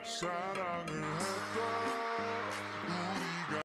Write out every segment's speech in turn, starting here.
사랑을 했다 우리가.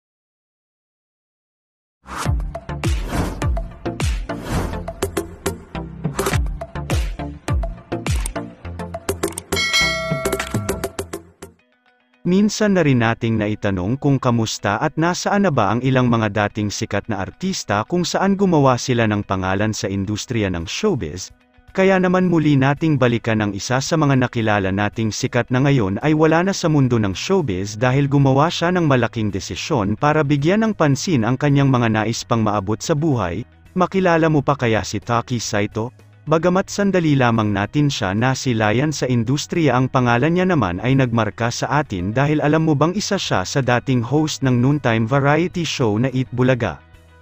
Minsan na rin nating naitanong kung kamusta at nasaan na ba ang ilang mga dating sikat na artista kung saan gumawa sila ng pangalan sa industriya ng showbiz, kaya naman muli nating balikan ang isa sa mga nakilala nating sikat na ngayon ay wala na sa mundo ng showbiz dahil gumawa siya ng malaking desisyon para bigyan ng pansin ang kanyang mga nais pang maabot sa buhay. Makilala mo pa kaya si Taki Saito? Bagamat sandali lamang natin siya nasilayan sa industriya, ang pangalan niya naman ay nagmarka sa atin dahil alam mo bang isa siya sa dating host ng noontime variety show na Eat Bulaga.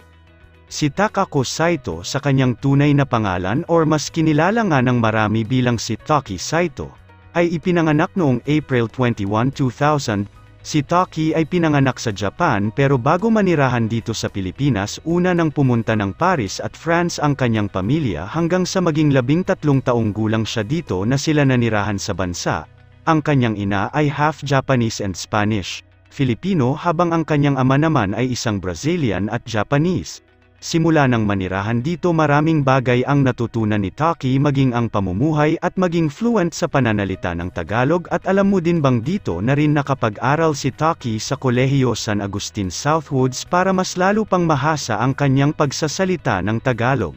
Si Takako Saito sa kanyang tunay na pangalan or mas kinilala nga ng marami bilang si Taki Saito, ay ipinanganak noong April 21, 2000. Si Taki ay pinanganak sa Japan pero bago manirahan dito sa Pilipinas, una nang pumunta ng Paris at France ang kanyang pamilya hanggang sa maging 13 taong gulang siya dito na sila nanirahan sa bansa. Ang kanyang ina ay half Japanese and Spanish, Filipino habang ang kanyang ama naman ay isang Brazilian at Japanese. Simula nang manirahan dito, maraming bagay ang natutunan ni Taki, maging ang pamumuhay at maging fluent sa pananalita ng Tagalog. At alam mo din bang dito na rin nakapag-aral si Taki sa Kolehiyo San Agustin Southwoods para mas lalo pang mahasa ang kanyang pagsasalita ng Tagalog.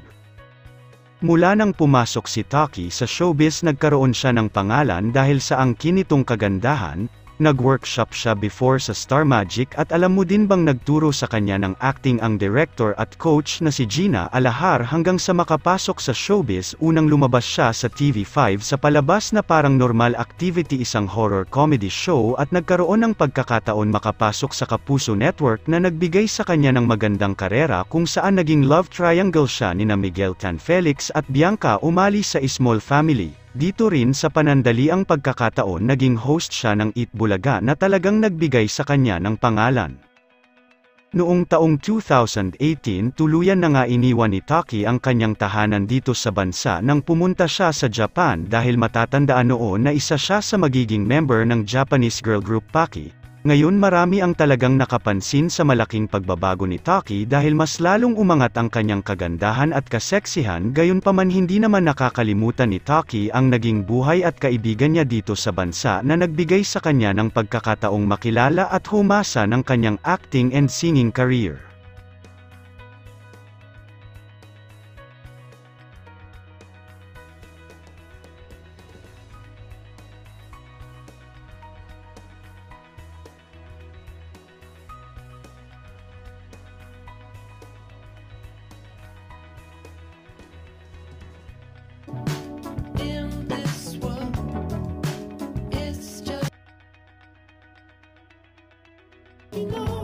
Mula nang pumasok si Taki sa showbiz, nagkaroon siya ng pangalan dahil sa angkin nitong kagandahan. Nag-workshop siya before sa Star Magic at alam mo din bang nagturo sa kanya ng acting ang director at coach na si Gina Alahar hanggang sa makapasok sa showbiz. Unang lumabas siya sa TV5 sa palabas na Parang Normal Activity, isang horror comedy show, at nagkaroon ng pagkakataon makapasok sa Kapuso Network na nagbigay sa kanya ng magandang karera kung saan naging love triangle siya nina Miguel Tan Felix at Bianca Umali sa Small Family. Dito rin sa panandaliang pagkakataon naging host siya ng Eat Bulaga na talagang nagbigay sa kanya ng pangalan. Noong taong 2018, tuluyan na nga iniwan ni Taki ang kanyang tahanan dito sa bansa nang pumunta siya sa Japan dahil matatandaan noon na isa siya sa magiging member ng Japanese girl group Paki. Ngayon marami ang talagang nakapansin sa malaking pagbabago ni Taki dahil mas lalong umangat ang kanyang kagandahan at kaseksihan. Gayunpaman hindi naman nakakalimutan ni Taki ang naging buhay at kaibigan niya dito sa bansa na nagbigay sa kanya ng pagkakataong makilala at humasa ng kanyang acting and singing career. In this world, it's just